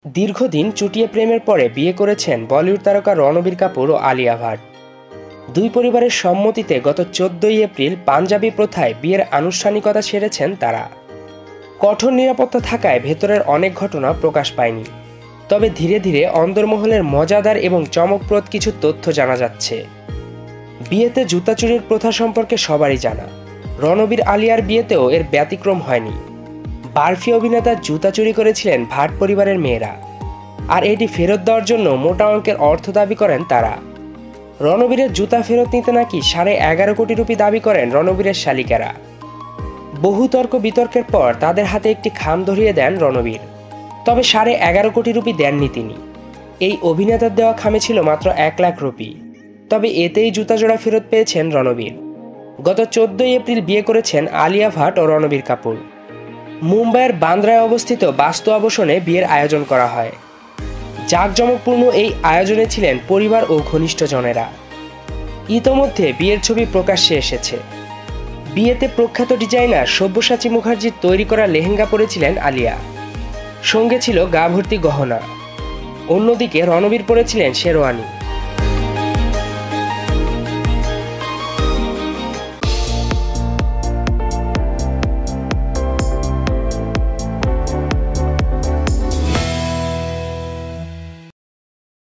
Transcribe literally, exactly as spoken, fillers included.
দীর্ঘদিন চুটিয়ে প্রেমের পরে বিয়ে করেছেন বলিউড তারকা রণবীর কাপুর ও আলিয়া ভাট। দুই পরিবারের সম্মতিতে গত চোদ্দই এপ্রিল পাঞ্জাবি প্রথায় বিয়ের আনুষ্ঠানিকতা সেরেছেন তারা। কঠোর নিরাপত্তা থাকায় ভেতরের অনেক ঘটনা প্রকাশ পায়নি, তবে ধীরে ধীরে অন্দরমহলের মজাদার এবং চমকপ্রদ কিছু তথ্য জানা যাচ্ছে। বিয়েতে জুতা চুরির প্রথা সম্পর্কে সবারই জানা, রণবীর আলিয়ার বিয়েতেও এর ব্যতিক্রম হয়নি। বারফি অভিনেতার জুতা চুরি করেছিলেন ভাট পরিবারের মেয়েরা, আর এটি ফেরত দেওয়ার জন্য মোটা অঙ্কের অর্থ দাবি করেন তারা। রণবীরের জুতা ফেরত নিতে নাকি সাড়ে এগারো কোটি রুপি দাবি করেন রণবীরের শালিকারা। বহু তর্ক বিতর্কের পর তাদের হাতে একটি খাম ধরিয়ে দেন রণবীর, তবে সাড়ে এগারো কোটি রুপি দেননি তিনি। এই অভিনেতার দেওয়া খামে ছিল মাত্র এক লাখ রুপি, তবে এতেই জুতা জোড়া ফেরত পেয়েছেন রণবীর। গত চোদ্দই এপ্রিল বিয়ে করেছেন আলিয়া ভাট ও রণবীর কাপুর। মুম্বাইয়ের বান্দ্রায় অবস্থিত বাস্তু আবাসনে বিয়ের আয়োজন করা হয়। জাঁকজমকপূর্ণ এই আয়োজনে ছিলেন পরিবার ও ঘনিষ্ঠজনেরা। ইতোমধ্যে বিয়ের ছবি প্রকাশ্যে এসেছে। বিয়েতে প্রখ্যাত ডিজাইনার সব্যসাচী মুখার্জির তৈরি করা লেহেঙ্গা পরেছিলেন আলিয়া, সঙ্গে ছিল গা ভর্তি গহনা। অন্যদিকে রণবীর পরেছিলেন শেরওয়ানি।